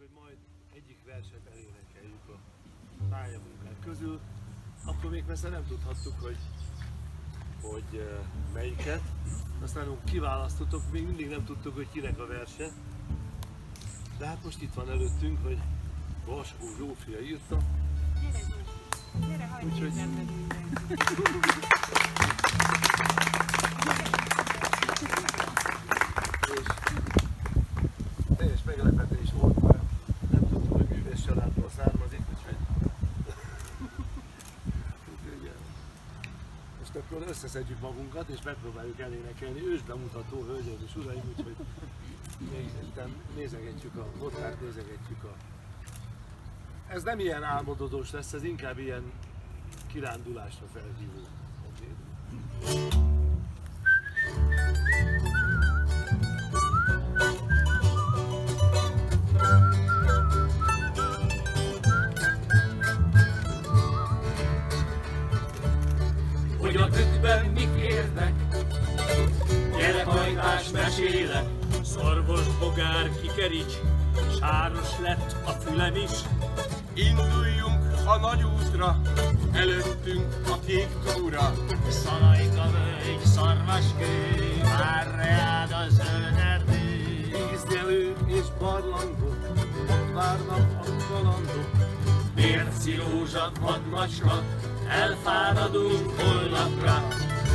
hogy majd egyik verset elénekeljük a pályamunkák közül. Akkor még persze nem tudhattuk, hogy melyiket. Aztán kiválasztottuk, még mindig nem tudtuk, hogy kinek a verse. De hát most itt van előttünk, hogy Vaskó Zsófia írta. Gyere Zsófi, gyere, hagyd nézem meg mindenki. És teljes meglepetés volt, mert nem tudtuk, hogy művész családból származik, úgyhogy most akkor összeszedjük magunkat és megpróbáljuk elénekelni ősbemutató, hölgyeim és uraim, úgyhogy még nézegetjük a vodkát, nézegetjük a... Ez nem ilyen álmodozós lesz, ez inkább ilyen kirándulásra felhívó. Hogy a ködben mik érnek, gyerekhajtás mesélek, szarvas bogár kikeríts, sáros lett a fülem is. Induljunk a nagy útra, előttünk a kék túra. Szalajka völgy, szarvaskő, már reád a zöld erdő. Vízjelő és barlangok, ott várnak a kalandok. Mérci rózsa, vadmacska, elfáradunk holnapra.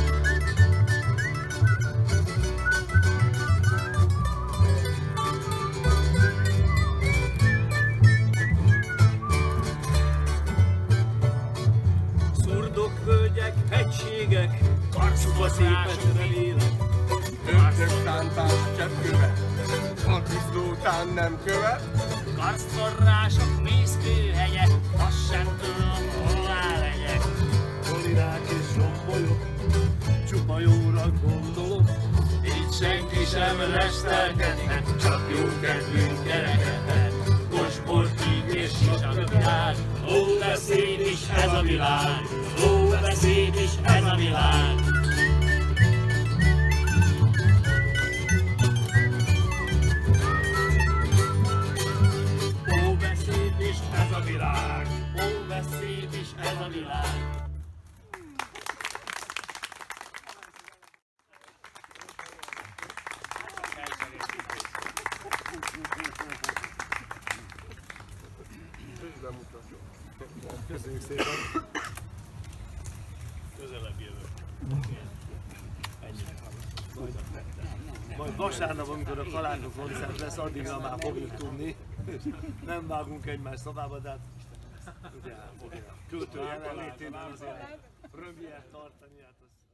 Szurdok, völgyek, hegységek, Karcukba szépet remélek. Ördög tántás cseppköve, a disznótán nem követ. Karcforrások, mészkőhegyek, azt sem tudom, hová legyek. Kolinák és zsombolyok, csupa jóra gondolok. Így senki sem restelkedhet, csak jó kedvünk kerekedhet. Kosbor, tíg és sisakötár, ó, de szép is ez a világ, ó, de szép is ez a világ. Ó, de szép is ez a világ, ó, de szép is ez a világ. Köszönjük szépen! Közelebb jövök. Majd vasárnap, amikor a Kaláka koncert lesz, addigra már fogjuk tudni. Nem vágunk egymás szavába, de hát ugye, költő jelenlétében azért premier tartani, hát az...